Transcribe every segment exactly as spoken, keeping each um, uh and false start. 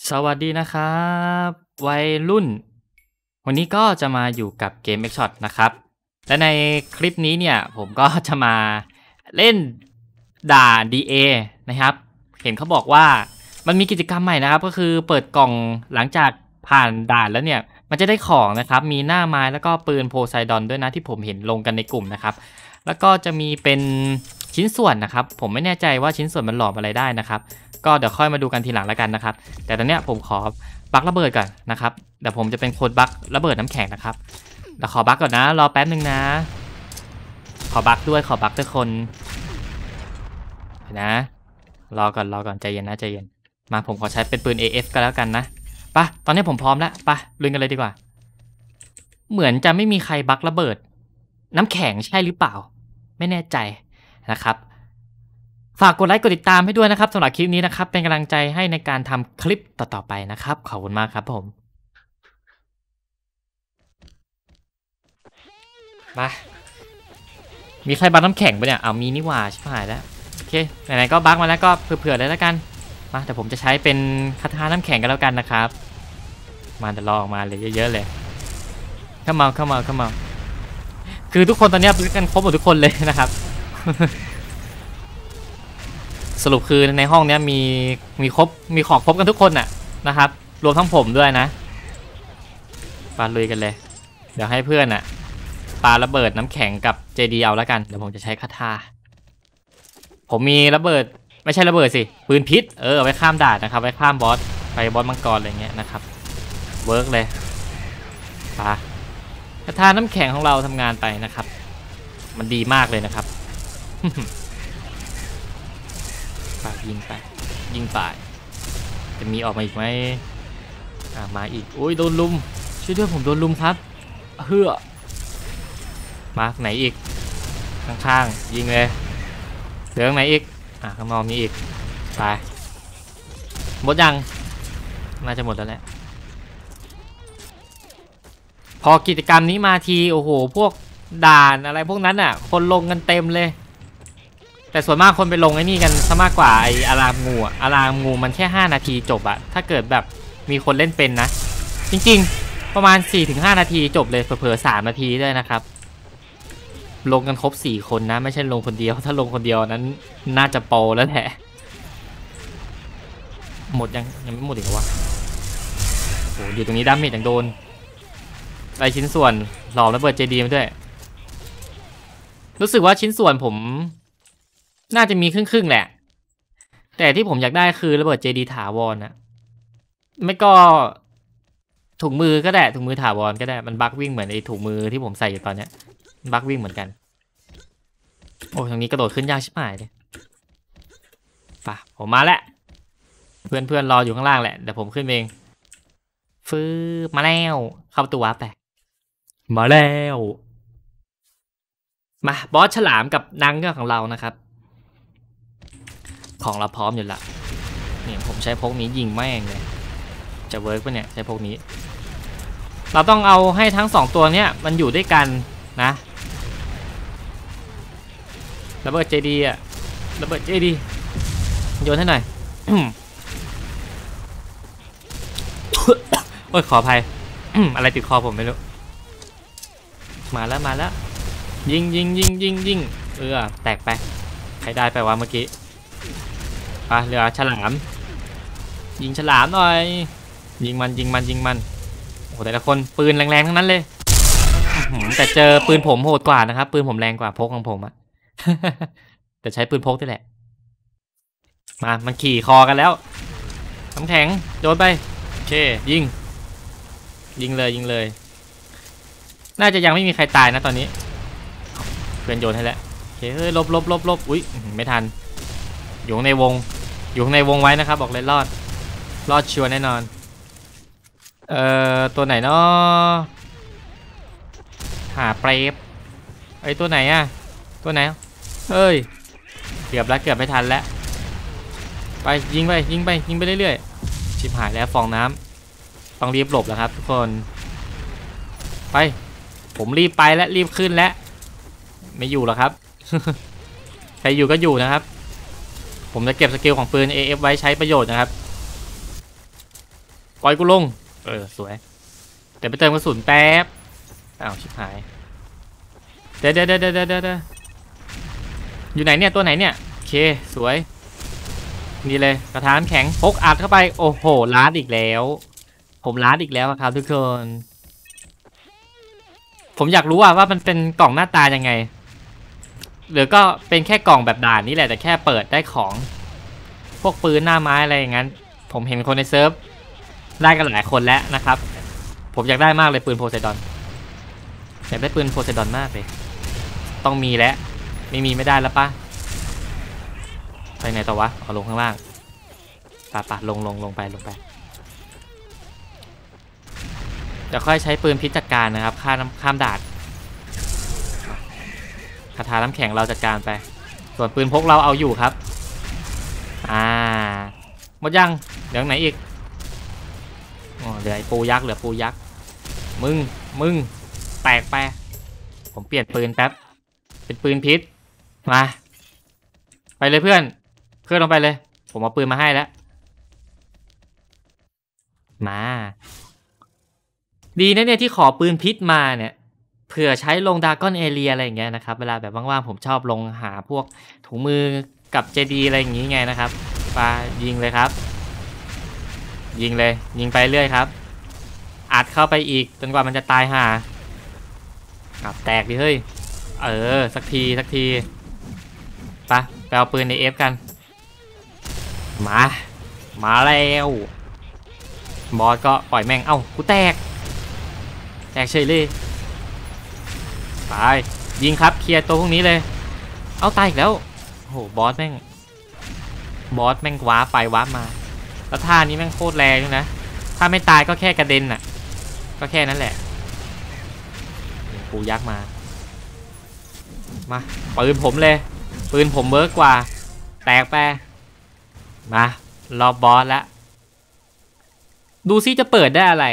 สวัสดีนะครับวัยรุ่นวันนี้ก็จะมาอยู่กับเกม เอ็กซ์ ช็อต นะครับและในคลิปนี้เนี่ยผมก็จะมาเล่นด่าน ดี เอ นะครับเห็นเขาบอกว่ามันมีกิจกรรมใหม่นะครับก็คือเปิดกล่องหลังจากผ่านด่านแล้วเนี่ยมันจะได้ของนะครับมีหน้าไม้แล้วก็ปืนโพไซดอนด้วยนะที่ผมเห็นลงกันในกลุ่มนะครับแล้วก็จะมีเป็นชิ้นส่วนนะครับผมไม่แน่ใจว่าชิ้นส่วนมันหลอมอะไรได้นะครับก็เดี๋ยวค่อยมาดูกันทีหลังแล้วกันนะครับแต่ตอนเนี้ยผมขอบักระเบิดก่อนนะครับเดี๋ยวผมจะเป็นคนบักระเบิดน้ำแข็งนะครับเดี๋ยวขอบักก่อนนะรอแป๊บนึงนะขอบักด้วยขอบักทุกคนนะรอก่อนรอก่อนใจเย็นนะใจเย็นมาผมขอใช้เป็นปืน เอ เอฟ ก็แล้วกันนะปะตอนนี้ผมพร้อมแล้วปะลุยกันเลยดีกว่าเหมือนจะไม่มีใครบักระเบิดน้ำแข็งใช่หรือเปล่าไม่แน่ใจนะครับฝากกดไลค์กดติดตามให้ด้วยนะครับสำหรับคลิปนี้นะครับเป็นกำลังใจให้ในการทำคลิปต่อๆไปนะครับขอบคุณมากครับผมมามีใครบักน้ำแข็งปะเนี่ยเอามีนี่หว่าชิบหายแล้วโอเคไหนๆก็บักมาแล้วก็เผื่อๆเลยแล้วกันมาแต่ผมจะใช้เป็นคาถาน้ำแข็งกันแล้วกันนะครับมาเดี๋ยวรอออกมาเลยเยอะๆเลยเข้ามาเข้ามาเข้ามาคือทุกคนตอนนี้บักกันครบหมดทุกคนเลยนะครับ สรุปคือในห้องนี้มีมีครบมีของครบกันทุกคนน่ะนะครับรวมทั้งผมด้วยนะปาลุยกันเลยเดี๋ยวให้เพื่อนน่ะปาระเบิดน้ำแข็งกับเจดีเอาแล้วกันเดี๋ยวผมจะใช้คาถาผมมีระเบิดไม่ใช่ระเบิดสิปืนพิษเออเอาไว้ข้ามด่านนะครับไว้ข้ามบอสไปบอสมังกรอะไรเงี้ยนะครับเวิร์กเลยปาคาถาน้ำแข็งของเราทำงานไปนะครับมันดีมากเลยนะครับ ปยิงไปยิงไปจะมีออกมาอีกไหมอ่ามาอีกโอ้ยโดนลุมช่วยด้วยผมโดนลุมครับเฮือมาไหนอีกข้างๆยิงเลยเหลือไหนอีกอ่ะข้างนอกมีอีกไปหมดยังน่าจะหมดแล้วแหละพอกิจกรรมนี้มาทีโอ้โหพวกด่านอะไรพวกนั้นอ่ะคนลงกันเต็มเลยแต่ส่วนมากคนไปลงไอ้นี่กันซะมากกว่าไอ้อารามงูอะอารามงูมันแค่ห้านาทีจบอะถ้าเกิดแบบมีคนเล่นเป็นนะจริงๆประมาณ สี่ถึงห้า นาทีจบเลยเผลอๆสามนาทีด้วยนะครับลงกันครบสี่คนนะไม่ใช่ลงคนเดียวถ้าลงคนเดียวนั้นน่าจะโปรแล้วแหละหมดยังยังไม่หมดอีกเหรอวะโอ้อยู่ตรงนี้ดาเมจอย่างโดนไอชิ้นส่วนหลอมระเบิดเจดีมาด้วยรู้สึกว่าชิ้นส่วนผมน่าจะมีครึ่งๆแหละแต่ที่ผมอยากได้คือระเบิดเจดีถาวรนะไม่ก็ถุงมือก็ได้ถุงมือถาวรก็ได้มันบักวิ่งเหมือนไอ้ถุงมือที่ผมใส่อยู่ตอนเนี้ยบักวิ่งเหมือนกันโอ้ทางนี้กระโดดขึ้นยากชิบหายเลยป่ะผมมาแล้วเพื่อนเพื่อนรออยู่ข้างล่างแหละเดี๋ยวผมขึ้นเองฟื้มาแล้วเข้าประตูวาร์ปไปมาแล้วมาบอสฉลามกับนางเงือกของเรานะครับของเราพร้อมอยู่ละนี่ผมใช้พกนี้ยิงแม่งเลยจะเวิร์กปะเนี่ยใช้พกนี้เราต้องเอาให้ทั้งสองตัวเนี้ยมันอยู่ด้วยกันนะระเบิดเจดีอะระเบิดเจดีโยนให้หน่อย โอ้ยขออภัย อะไรติดคอผมไม่รู้มาแล้วมาแล้วยิงยิงยิงยิงยิงเออแตกไปใครได้ไปวะเมื่อกี้ไปเรือฉลามยิงฉลามหน่อยยิงมันยิงมันยิงมันโอ้แต่ละคนปืนแรงๆทั้งนั้นเลยแต่เจอปืนผมโหดกว่านะครับปืนผมแรงกว่าพกของผมอะ แต่ใช้ปืนพกนี่แหละมามันขี่คอกันแล้วน้ำแข็งโดนไปโอเคยิงยิงเลยยิงเลยน่าจะยังไม่มีใครตายนะตอนนี้เพื่อนโยนให้แล้วโอเคเฮ้ยลบลบลบลบอุ้ยไม่ทันอยู่ในวงอยู่ในวงไว้นะครับบอกเลยรอดรอดชัวร์แน่นอนเอ่อตัวไหนเนาะหาเปรฟไอ้ตัวไหนอะตัวไหนเอ้ยเกือบแล้วเกือบไม่ทันแล้วไปยิงไปยิงไปยิงไปเรื่อยๆชิบหายแล้วฟองน้ำต้องรีบหลบแล้วครับทุกคนไปผมรีบไปแล้วรีบขึ้นแล้วไม่อยู่หรอกครับ ใครอยู่ก็อยู่นะครับผมจะเก็บสกิลของปืน เอ เอฟ ไว้ใช้ประโยชน์นะครับปล่อยกูลงเออสวยเดี๋ยวไปเติมกระสุนแป๊บอ้าวชิบหายเดี๋ยวเดี๋ยวเดี๋ยวเดี๋ยวเดี๋ยวอยู่ไหนเนี่ยตัวไหนเนี่ยโอเคสวยนี่เลยกระถางแข็งพกอัดเข้าไปโอ้โหล้านอีกแล้วผมล้านอีกแล้วครับทุกคนผมอยากรู้ว่าว่ามันเป็นกล่องหน้าตายังไงหรือก็เป็นแค่กล่องแบบด่านนี่แหละแต่แค่เปิดได้ของพวกปืนหน้าไม้อะไรอย่างนั้นผมเห็นคนในเซิร์ฟได้กันหลายคนแล้วนะครับผมอยากได้มากเลยปืนโพไซดอนอยากได้ปืนโพไซดอนมากเลยต้องมีแล้วไม่มีไม่ได้แล้วปะไปไหนต่อวะเอาลงข้างล่างปะปะลงลงลงไปลงไปเดี๋ยวค่อยใช้ปืนพิษจัดการนะครับข้ามข้ามด่านคาถาน้ำแข็งเราจัดการไปส่วนปืนพกเราเอาอยู่ครับอ่าหมดยังเหลือไหนอีกอ๋อเหลือไอ้ปูยักษ์เหลือปูยักษ์มึงมึงแตกไปผมเปลี่ยนปืนแป๊บเป็นปืนพิษมาไปเลยเพื่อนเพื่อนลงไปเลยผมเอาปืนมาให้แล้วมาดีนะเนี่ยที่ขอปืนพิษมาเนี่ยเผื่อใช้ลงดากอนเอเรียอะไรอย่างเงี้ยนะครับเวลาแบบว่างๆผมชอบลงหาพวกถุงมือกับเจดีอะไรอย่างงี้ไงนะครับปายิงเลยครับยิงเลยยิงไปเรื่อยครับอัดเข้าไปอีกจนกว่ามันจะตายห่าอับแตกดิเฮ้ยเออสักทีสักทีปะไปเอาปืนในเอฟกันมามาแล้วบอสก็ปล่อยแม่งเอ้ากูแตกแตกเฉยเลยตายยิงครับเคลียร์ตัวพวกนี้เลยเอาตายอีกแล้วโอ้โหบอสแม่งบอสแม่งว้าไปว้ามาแล้วท่านี้แม่งโคตรแรงด้วยนะถ้าไม่ตายก็แค่กระเด็นน่ะก็แค่นั้นแหละปูยักษ์มามาปืนผมเลยปืนผมเวิร์กกว่าแตกไปมารอบบอสแล้วดูซิจะเปิดได้อะไร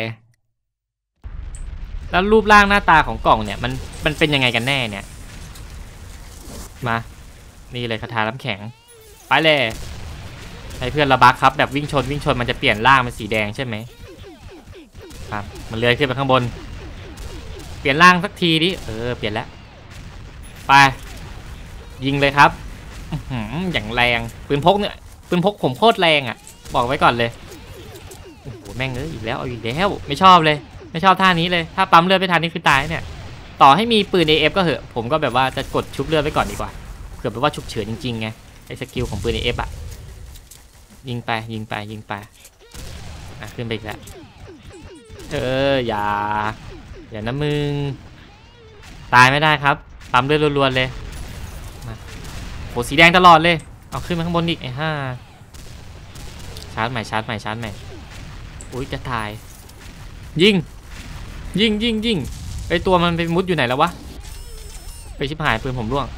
แล้วรูปร่างหน้าตาของกล่องเนี่ยมันมันเป็นยังไงกันแน่เนี่ยมานี่เลยคาถาน้ำแข็งไปเลยให้เพื่อนระบักครับแบบวิ่งชนวิ่งชนมันจะเปลี่ยนร่างเป็นสีแดงใช่ไหมครับมันเลื้อยขึ้นไปข้างบนเปลี่ยนร่างสักทีดิเออเปลี่ยนแล้วไปยิงเลยครับอย่างแรงปืนพกเนี่ยปืนพกผมโคตรแรงอ่ะบอกไว้ก่อนเลยโอ้โหแม่งเอ้ยอีกแล้วเอาอีกแล้วไม่ชอบเลยไม่ชอบท่านี้เลยถ้าปั๊มเลือดไม่ทันนี่คือตายเนี่ยต่อให้มีปืน เอ เอฟ ก็เหอะผมก็แบบว่าจะกดชุบเลือดไว้ก่อนดีกว่าเผื่อแบบว่าฉุกเฉินจริงๆไงไอ้สกิลของปืน เอ เอฟ อ่ะยิงไปยิงไปยิงไปอ่ะขึ้นไปอีกแล้วเอออย่าอย่านะมึงตายไม่ได้ครับปั๊มเลือดรัวๆเลยมาโหสีแดงตลอดเลยเอาขึ้นมาข้างบนอีกไอ้ห่าชาร์จใหม่ชาร์จใหม่ชาร์จใหม่อุ้ยจะตายยิงยิงยิงยิงไอตัวมันไปมุดอยู่ไหนแล้ววะไปชิบหายปืนผมร่วง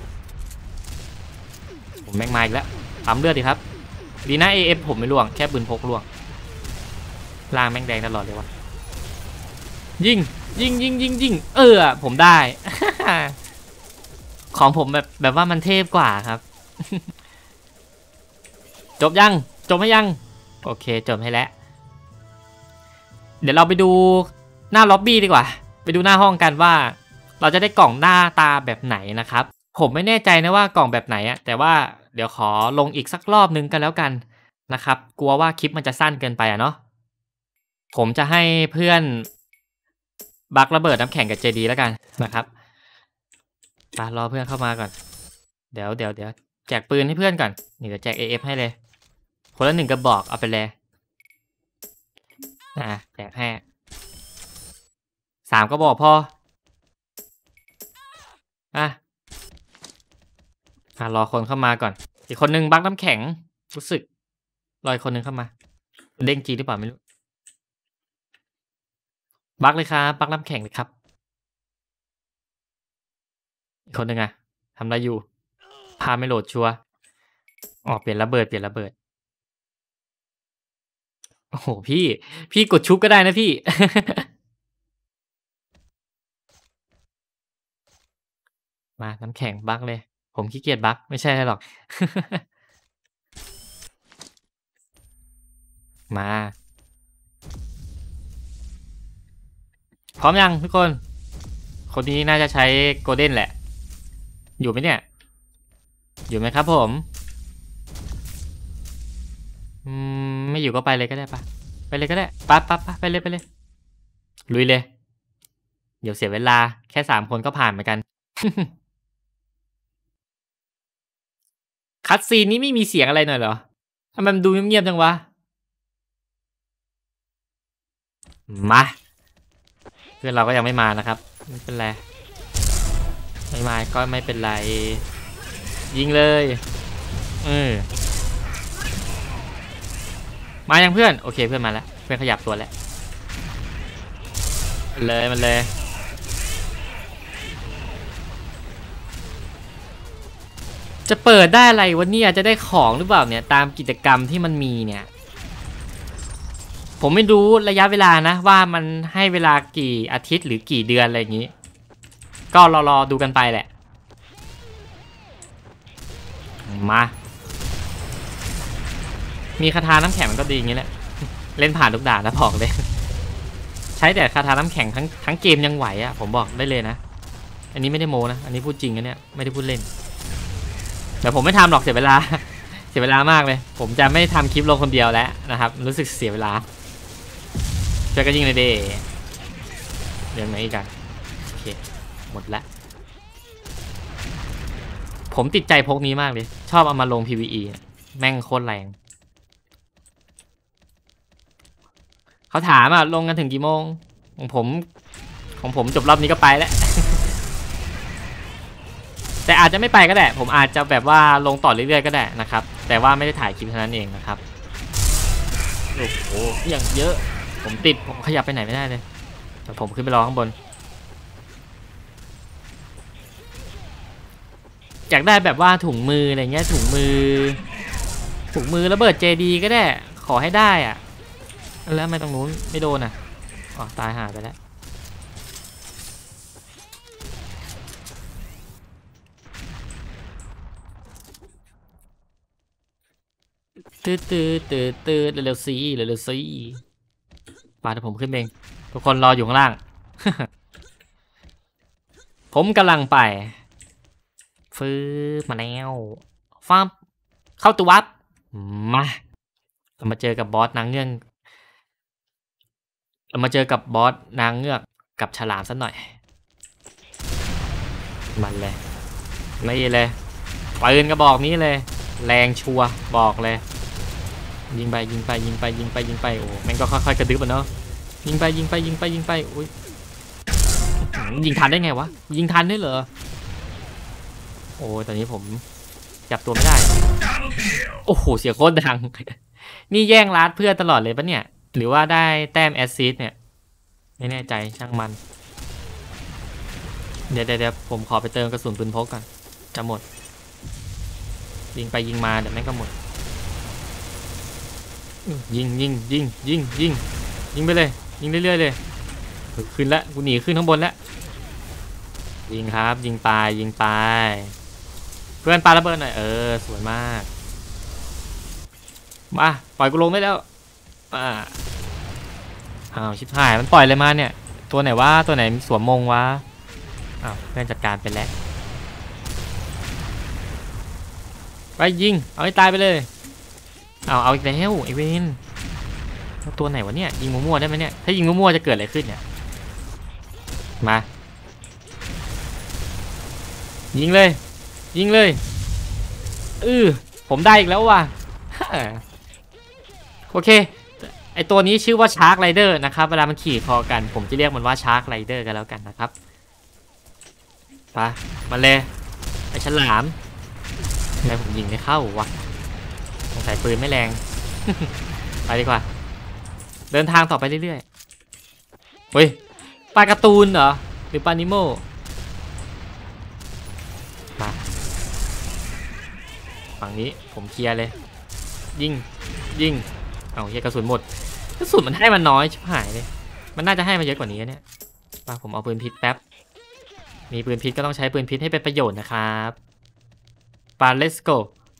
ผมแม่งมาอีกแล้วปั๊มเลือดดิครับดีนะ เอ เอฟ ผมไม่ร่วงแค่ปืนพกร่วงล่างแม่งแดงตลอดเลยวะยิงยิงยิงยิงยิงเออผมได้ ของผมแบบแบบว่ามันเทพกว่าครับ จบยังจบไหมยังโอเคจบให้แล้วเดี๋ยวเราไปดูหน้าล็อบบี้ดีกว่าไปดูหน้าห้องกันว่าเราจะได้กล่องหน้าตาแบบไหนนะครับผมไม่แน่ใจนะว่ากล่องแบบไหนอะแต่ว่าเดี๋ยวขอลงอีกสักรอบนึงกันแล้วกันนะครับกลัวว่าคลิปมันจะสั้นเกินไปอะเนาะผมจะให้เพื่อนบักระเบิดน้ำแข็งกับเจดีแล้วกันนะครับไปรอเพื่อนเข้ามาก่อนเดี๋ยวเดี๋ยวเดี๋ยวแจกปืนให้เพื่อนก่อนนี่เดี๋ยวแจก เอ เอฟ ให้เลยคนละหนึ่งกระบอกเอาไปเลยอ่ะแจกให้สามกระบอกพออ่ะอ่ะรอคนเข้ามาก่อนอีกคนนึงบักน้ำแข็งรู้สึกรออีกคนนึงเข้ามาเด้งจีหรือเปล่าไม่รู้บักเลยครับบักน้ำแข็งเลยครับอีกคนนึงอะทำอะไรอยู่พาไม่โหลดชัวร์อ๋อเปลี่ยนระเบิดเปลี่ยนระเบิดโอ้โหพี่พี่กดชุบก็ได้นะพี่ มาน้ำแข็งบักเลยผมขี้เกียจบักไม่ใช่หรอก มาพร้อมยังทุกคนคนนี้น่าจะใช้โกลเด้นแหละอยู่ไหมเนี่ยอยู่ไหมครับผมอืมไม่อยู่ก็ไปเลยก็ได้ปะไปเลยก็ได้ปั๊บปั๊บปั๊บไปเลยไปเลยลุยเลยเดี๋ยวเสียเวลาแค่สามคนก็ผ่านเหมือนกัน คัดซีนนี้ไม่มีเสียงอะไรหน่อยเหรอทำไมมันดูเงียบๆจังวะมาเพื่อนเราก็ยังไม่มานะครับไม่เป็นไรไม่มาก็ไม่เป็นไรยิงเลยเออมายังเพื่อนโอเคเพื่อนมาแล้วเพื่อนขยับตัวแล้วเลยมันเลยจะเปิดได้อะไรวันนี้อาจจะได้ของหรือเปล่าเนี่ยตามกิจกรรมที่มันมีเนี่ยผมไม่รู้ระยะเวลานะว่ามันให้เวลากี่อาทิตย์หรือกี่เดือนอะไรอย่างนี้ก็รอรอดูกันไปแหละมามีคาถาน้ำแข็งมันก็ดีอย่างนี้แหละเล่นผ่านทุกด่านแล้วบอกเลยใช้แต่คาถาน้ำแข็งทั้งทั้งเกมยังไหวอ่ะผมบอกได้เลยนะอันนี้ไม่ได้โมนะอันนี้พูดจริงนะเนี่ยไม่ได้พูดเล่นแต่ผมไม่ทำหรอกเสียเวลาเสียเวลามากเลยผมจะไม่ทำคลิปลงคนเดียวแล้วนะครับรู้สึกเสียเวลาช่วยกันยิงเลยเดเดี๋ยวไหนอีกกันโอเคหมดละผมติดใจพกนี้มากเลยชอบเอามาลง พี วี อี แม่งโคตรแรงเขาถามอ่ะลงกันถึงกี่โมงของผมของผมจบรอบนี้ก็ไปแล้ว แต่อาจจะไม่ไปก็ได้ผมอาจจะแบบว่าลงต่อเรื่อยๆก็ได้นะครับแต่ว่าไม่ได้ถ่ายคลิปเท่านั้นเองนะครับโอ้โหอย่างเยอะผมติดผมขยับไปไหนไม่ได้เลยแต่ผมขึ้นไปรอข้างบนอยากได้แบบว่าถุงมืออะไรเงี้ยถุงมือถุงมือระเบิดเจดีก็ได้ขอให้ได้อ่ะแล้วไม่ตรงนู้นไม่โดนอ่ะอ๋อตายหาไปแล้วตื้อตื้อตื้อตื้อเร็วๆซีเร็วๆซีปาเดี๋ยวผมขึ้นเองทุกคนรออยู่ข้างล่าง ผมกำลังไปฟื้นมาแล้วฟ้าเข้าตัววับมาเรามาเจอกับบอสนางเงือกเรามาเจอกับบอสนางเงือกกับฉลามสักหน่อยมันเลยไม่เลยปืนกระบอกนี้เลยแรงชัวบอกเลยยิงไปยิงไปยิงไปยิงไปยิงไปโอ้แม่งก็ค่อยๆกระดึ๊บอ่ะเนาะยิงไปยิงไปยิงไปยิงไปอุ้ยยิงทันได้ไงวะยิงทันได้เหรอโอ้ตอนนี้ผมจับตัวไม่ได้โอ้โหเสียโคตรดังนี่แย่งลัดเพื่อนตลอดเลยปะเนี่ยหรือว่าได้แต้มแอสซิสเนี่ยไม่แน่ใจช่างมันเดี๋ยวเดี๋ยวผมขอไปเติมกระสุนปืนพกก่อนจะหมดยิงไปยิงมาเดี๋ยวแม่งก็หมดยิงยิงยิงยิงยิงยิงไปเลยยิงเรื่อยๆเลยขึ้นแล้วกูหนีขึ้นข้างบนแล้วยิงครับยิงไปยิงไปเพื่อนปาระเบิดหน่อยเออสวยมากมาปล่อยกูลงได้แล้วอ่าอ้าวชิบหายมันปล่อยเลยมาเนี่ยตัวไหนวะตัวไหนสวมมงวะอ้าวเพื่อนจัดการไปแล้วไปยิงเอาให้ตายไปเลยเอาเอาอีกแล้วไอเวนตัวไหนวะเนี่ยยิงมั่วๆได้ไหมเนี่ยถ้ายิงมั่วๆจะเกิดอะไรขึ้นเนี่ยมายิงเลยยิงเลยเออผมได้อีกแล้วว่ะโอเคไอตัวนี้ชื่อว่าชาร์กไรเดอร์นะครับเวลามันขี่คอกันผมจะเรียกมันว่าชาร์กไรเดอร์กันแล้วกันนะครับไปมาเลยไอฉลามทำไมผมยิงไม่เข้าวะสงสัยปืนไม่แรง ไปดีกว่าเดินทางต่อไปเรื่อยๆเฮ้ยปลาการ์ตูนเหรอหรือปลานิโมมาฝั่งนี้ผมเคลียร์เลยยิงยิงเอาเฮียกระสุนหมดกระสุนมันให้มันน้อยชิบหายเลยมันน่าจะให้มาเยอะกว่านี้เนี่ยมาผมเอาปืนพิษแป๊บมีปืนพิษก็ต้องใช้ปืนพิษให้เป็นประโยชน์นะครับปา let's go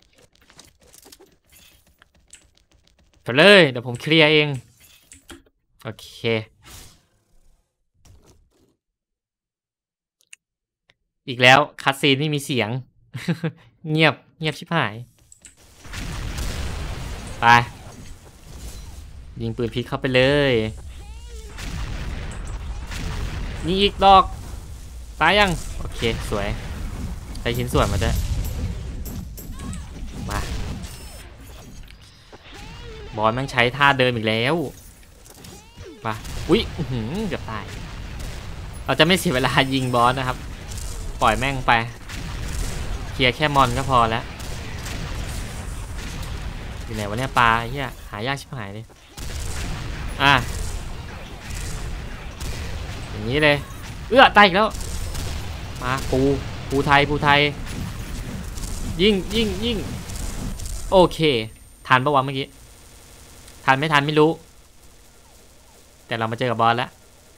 ไปเลยเดี๋ยวผมเคลียร์เองโอเคอีกแล้วคัสซีนไม่มีเสียง เงียบเงียบชิบหายไปยิงปืนพิษเข้าไปเลยยิงอีกดอกตายยังโอเคสวยได้ชิ้นส่วนมาด้วยมาบอลแม่งใช้ท่าเดิมอีกแล้วมาอุ๊ยเกือบตายเราจะไม่เสียเวลายิงบอสนะครับปล่อยแม่งไปเคลียร์แค่มอนก็พอแล้วอยู่ไหนวะเนี่ยปลาเฮียหายากชิบหายเลยอ่ะอย่างนี้เลยเอื้อตายอีกแล้วมาปูปูไทยปูไทยยิงยิงยิงโอเคทันปะวะเมื่อกี้ทันไม่ทันไม่รู้แต่เรามาเจอกับบอสแล้ว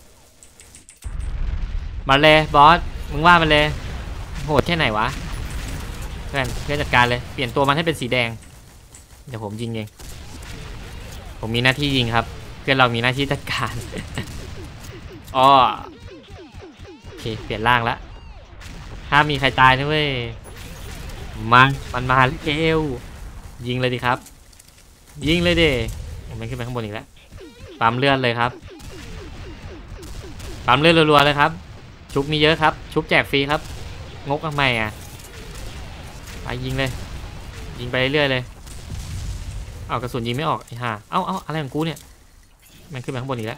มาเลยบอสมึงว่ามันเลยโหดแค่ไหนวะเพื่อนเพื่อนจัดการเลยเปลี่ยนตัวมันให้เป็นสีแดงเดี๋ยวผมยิงเองผมมีหน้าที่ยิงครับเพื่อนเรามีหน้าที่จัดการอ๋อโอเคเปลี่ยนร่างแล้วถ้ามีใครตายนะเว้ยมันมันมาเร็วยิงเลยดิครับยิงเลยดิมันขึ้นไปข้างบนอีกแล้วปั๊มเลือดเลยครับปั๊มเลือดรัวๆเลยครับชุบมีเยอะครับชุบแจกฟรีครับงกทำไมอ่ะไปยิงเลยยิงไปเรื่อยเลยเอากระสุนยิงไม่ออกไอ้ห่าเอ้าเอ้าอะไรของกูเนี่ยมันขึ้นไปข้างบนอีกแล้ว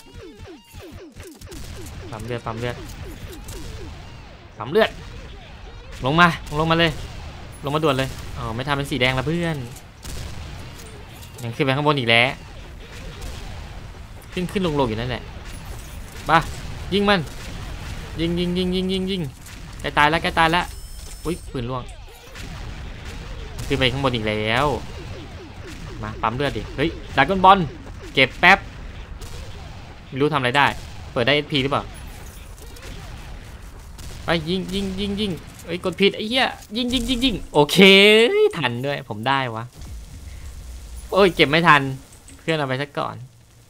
ปั๊มเลือดปั๊มเลือดปั๊มเลือดลงมาลงมาเลยลงมาด่วนเลยอ๋อไม่ทำเป็นสีแดงละเพื่อนยังขึ้นไปข้างบนอีกแล้วขึ้นขึ้นลงลงอยู่นั่นแหละบ้ายิงมันยิงยิงยิงยิงยิงยิงใกล้ตายแล้วใกล้ตายแล้วอุ้ยปืนล่วงขึ้นไปข้างบนอีกแล้วมาปั๊มเลือดดิเฮ้ยดราก้อนบอลเก็บแป๊บไม่รู้ทำอะไรได้เปิดได้ เอส พี หรือเปล่าไปยิงยิงยิงยิงเฮ้ยกดผิดไอ้เหี้ยยิงยิงยิงยิงโอเคทันด้วยผมได้วะโอ้ยเก็บไม่ทันเพื่อนเอาไปซะก่อน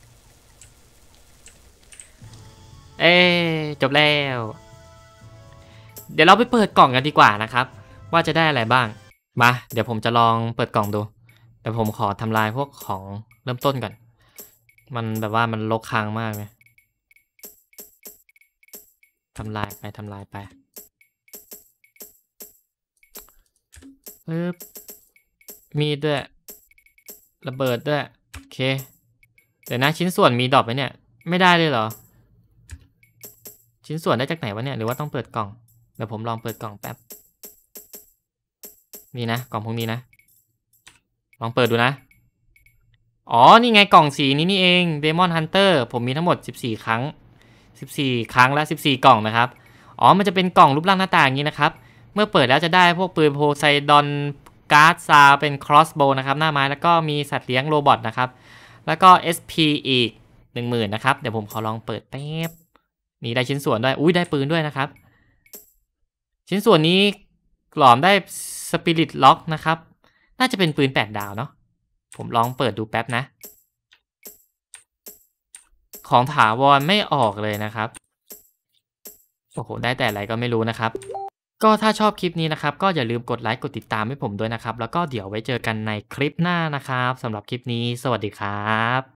เอ๊จบแล้วเดี๋ยวเราไปเปิดกล่องกันดีกว่านะครับว่าจะได้อะไรบ้างมาเดี๋ยวผมจะลองเปิดกล่องดูแต่ผมขอทำลายพวกของเริ่มต้นก่อนมันแบบว่ามันรกค้างมากเลยทำลายไปทำลายไปปึ๊บมีดด้วยระเบิดด้วยโอเคเดี๋ยวนะชิ้นส่วนมีดรอปไหมเนี่ยไม่ได้เลยเหรอชิ้นส่วนได้จากไหนวะเนี่ยหรือว่าต้องเปิดกล่องเดี๋ยวผมลองเปิดกล่องแป๊บนี่นะกล่องพวกนี้นะลองเปิดดูนะอ๋อนี่ไงกล่องสีนี้นี่เอง Demon Hunter ผมมีทั้งหมดสิบสี่ครั้งสิบสี่ครั้งและสิบสี่กล่องนะครับอ๋อมันจะเป็นกล่องรูปร่างหน้าตาอย่างนี้นะครับเมื่อเปิดแล้วจะได้พวกปืนโพไซดอนการ์ดซาเป็น crossbow นะครับหน้าไม้แล้วก็มีสัตว์เลี้ยงโรบอทนะครับแล้วก็ เอส พี อีก หนึ่งหมื่น นะครับเดี๋ยวผมขอลองเปิดแป๊บนี่ได้ชิ้นส่วนด้วยอุ้ยได้ปืนด้วยนะครับชิ้นส่วนนี้หลอมได้สปิริตล็อกนะครับน่าจะเป็นปืนแปดดาวเนาะผมลองเปิดดูแป๊บนะของถาวรไม่ออกเลยนะครับโอ้โหได้แต่อะไรก็ไม่รู้นะครับก็ถ้าชอบคลิปนี้นะครับก็อย่าลืมกดไลค์กดติดตามให้ผมด้วยนะครับแล้วก็เดี๋ยวไว้เจอกันในคลิปหน้านะครับสำหรับคลิปนี้สวัสดีครับ